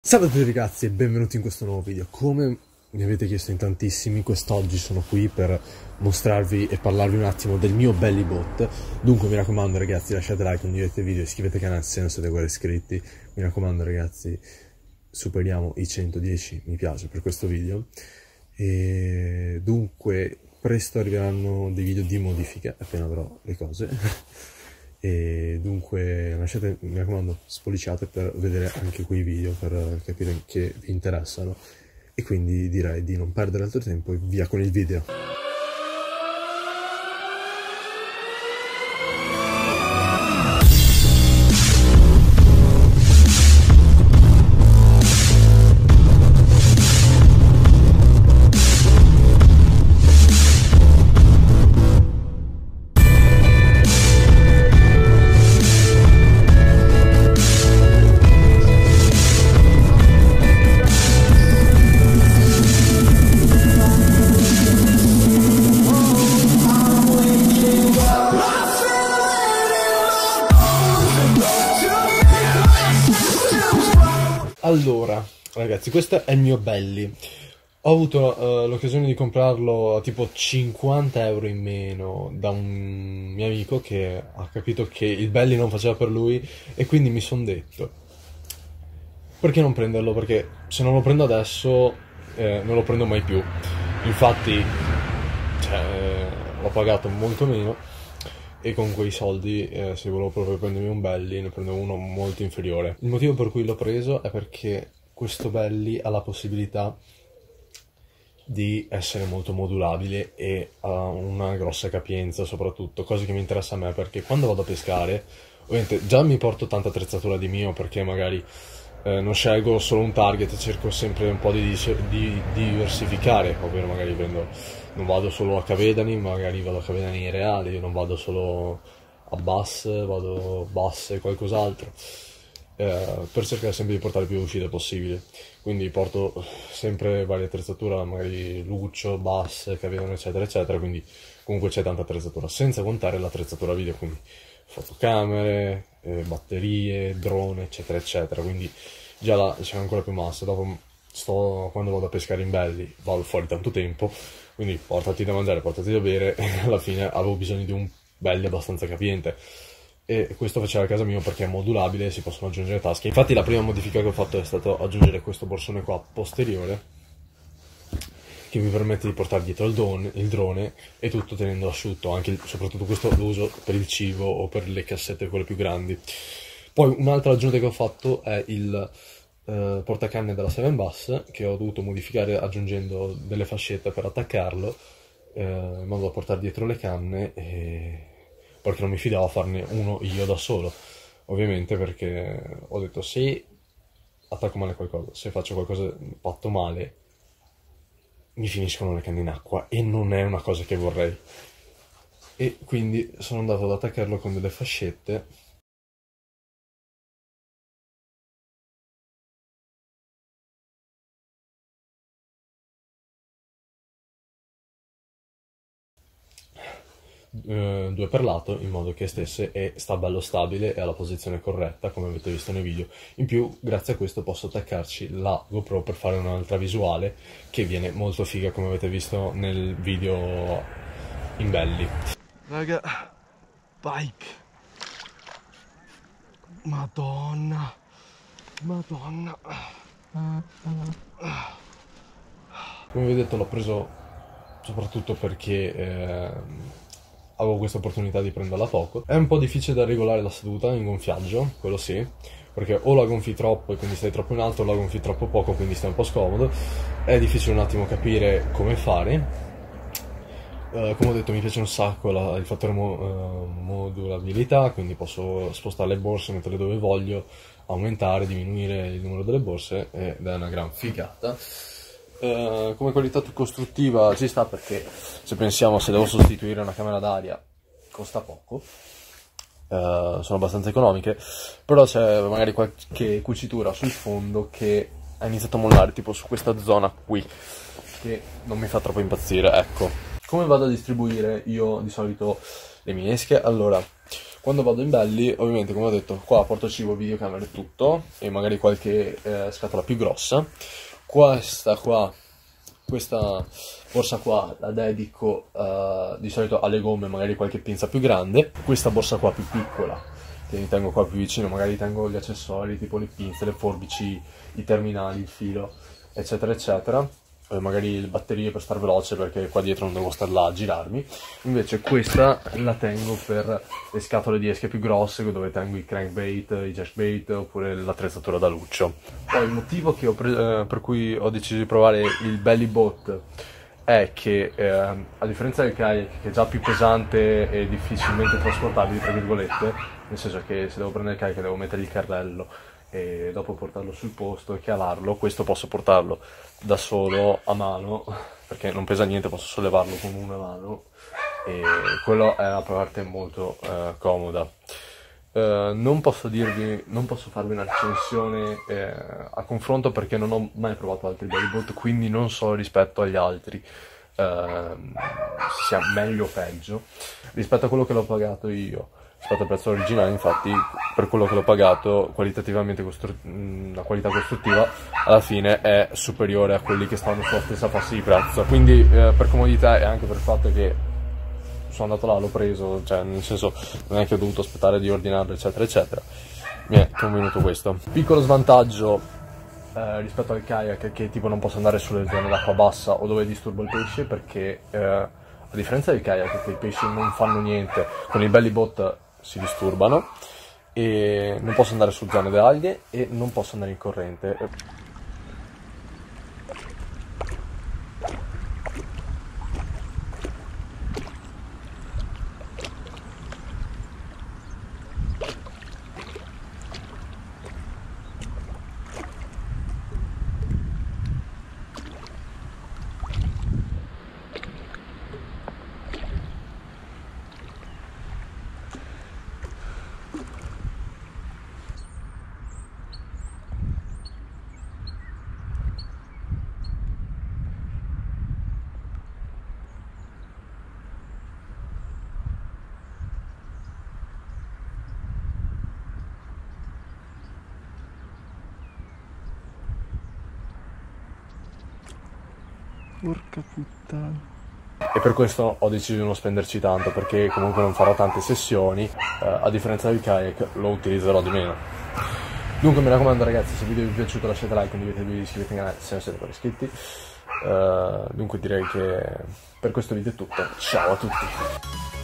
Salve a tutti ragazzi e benvenuti in questo nuovo video. Come mi avete chiesto in tantissimi, quest'oggi sono qui per mostrarvi e parlarvi un attimo del mio Bellybot. Dunque mi raccomando ragazzi, lasciate like, condividete il video, iscrivetevi al canale se non siete ancora iscritti. Mi raccomando ragazzi, superiamo i 110 mi piace per questo video. E dunque presto arriveranno dei video di modifiche, appena avrò le cose. E dunque lasciate, mi raccomando, spolliciate per vedere anche quei video, per capire che vi interessano, e quindi direi di non perdere altro tempo e via con il video. Allora, ragazzi, questo è il mio Belly. Ho avuto l'occasione di comprarlo a tipo 50 euro in meno da un mio amico che ha capito che il Belly non faceva per lui, e quindi mi sono detto, perché non prenderlo? Perché se non lo prendo adesso non lo prendo mai più. Infatti l'ho pagato molto meno, e con quei soldi, se volevo proprio prendermi un Belly, ne prendevo uno molto inferiore. Il motivo per cui l'ho preso è perché questo Belly ha la possibilità di essere molto modulabile e ha una grossa capienza soprattutto, cosa che mi interessa a me, perché quando vado a pescare, ovviamente già mi porto tanta attrezzatura di mio, perché magari non scelgo solo un target, cerco sempre un po' di diversificare, ovvero magari non vado solo a Cavedani, magari vado a Cavedani reali, non vado solo a bass, vado bass e qualcos'altro, per cercare sempre di portare più uscite possibile. Quindi porto sempre varie attrezzature, magari luccio, bass, Cavedani eccetera eccetera, quindi comunque c'è tanta attrezzatura, senza contare l'attrezzatura video, quindi fotocamere, batterie, drone eccetera eccetera, quindi già là c'è ancora più massa. Dopo quando vado a pescare in Belly vado fuori tanto tempo, quindi portati da mangiare, portati da bere, e alla fine avevo bisogno di un Belly abbastanza capiente, e questo faceva a casa mia perché è modulabile e si possono aggiungere tasche. Infatti la prima modifica che ho fatto è stato aggiungere questo borsone qua posteriore, che mi permette di portare dietro il drone, e tutto tenendo asciutto. Anche soprattutto questo lo uso per il cibo o per le cassette quelle più grandi. Poi un'altra aggiunta che ho fatto è il portacanne della 7 Bass, che ho dovuto modificare aggiungendo delle fascette per attaccarlo, in modo da portare dietro le canne, perché non mi fidavo a farne uno io da solo, ovviamente, perché ho detto, se attacco male qualcosa, se faccio qualcosa fatto male, mi finiscono le canne in acqua, e non è una cosa che vorrei. E quindi sono andato ad attaccarlo con delle fascette. Due per lato, in modo che stesse e sta bello stabile e alla posizione corretta, come avete visto nei video. In più, grazie a questo posso attaccarci la GoPro per fare un'altra visuale che viene molto figa, come avete visto nel video in Belly. Raga, bike. Madonna. Madonna. Come vi ho detto, l'ho preso soprattutto perché avevo questa opportunità di prenderla poco. È un po' difficile da regolare la seduta in gonfiaggio, quello sì, perché o la gonfi troppo e quindi stai troppo in alto, o la gonfi troppo poco, quindi stai un po' scomodo. È difficile un attimo capire come fare. Come ho detto, mi piace un sacco il fattore modulabilità, quindi posso spostare le borse, metterle dove voglio, aumentare, diminuire il numero delle borse, ed è una gran figata. Come qualità costruttiva ci sta, perché se pensiamo, se devo sostituire una camera d'aria costa poco, sono abbastanza economiche, però c'è magari qualche cucitura sul fondo che ha iniziato a mollare, tipo su questa zona qui, che non mi fa troppo impazzire, ecco. Come vado a distribuire io di solito le mie esche? Allora, Quando vado in belli, ovviamente, come ho detto, qua porto cibo, videocamere e tutto, e magari qualche scatola più grossa. Questa borsa qua la dedico di solito alle gomme, magari qualche pinza più grande. Questa borsa qua più piccola, che mi tengo qua più vicino, magari tengo gli accessori tipo le pinze, le forbici, i terminali, il filo, eccetera eccetera. Magari le batterie per star veloce, perché qua dietro non devo star là a girarmi. Invece questa la tengo per le scatole di esche più grosse, dove tengo i crankbait, i jackbait oppure l'attrezzatura da luccio. Poi il motivo che per cui ho deciso di provare il belly boat è che a differenza del kayak, che è già più pesante e difficilmente trasportabile, tra virgolette, nel senso che se devo prendere il kayak devo mettere il carrello e dopo portarlo sul posto e calarlo, questo posso portarlo da solo a mano, perché non pesa niente, posso sollevarlo con una mano, e quello è una parte molto comoda. Non posso farvi una recensione a confronto, perché non ho mai provato altri belly boat, quindi non so rispetto agli altri se sia meglio o peggio rispetto a quello che l'ho pagato io. Rispetto al prezzo originale, infatti, per quello che l'ho pagato, qualitativamente la qualità costruttiva alla fine è superiore a quelli che stanno sulla stessa fascia di prezzo. Quindi per comodità, e anche per il fatto che sono andato là, l'ho preso, cioè nel senso non è che ho dovuto aspettare di ordinarlo eccetera eccetera, mi è convenuto questo. Piccolo svantaggio rispetto al kayak è che tipo non posso andare sulle zone d'acqua bassa o dove disturbo il pesce, perché a differenza del kayak, che i pesci non fanno niente, con il belly boat si disturbano, e non posso andare su zone delle alghe e non posso andare in corrente. Porca puttana. E per questo ho deciso di non spenderci tanto, perché comunque non farò tante sessioni, a differenza del kayak lo utilizzerò di meno. Dunque mi raccomando ragazzi, se il video vi è piaciuto lasciate like, condividete il video, iscrivetevi al canale se non siete ancora iscritti. Dunque direi che per questo video è tutto, ciao a tutti!